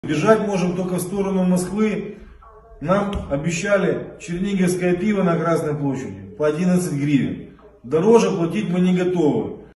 Бежать можем только в сторону Москвы. Нам обещали черниговское пиво на Красной площади по 11 гривен. Дороже платить мы не готовы.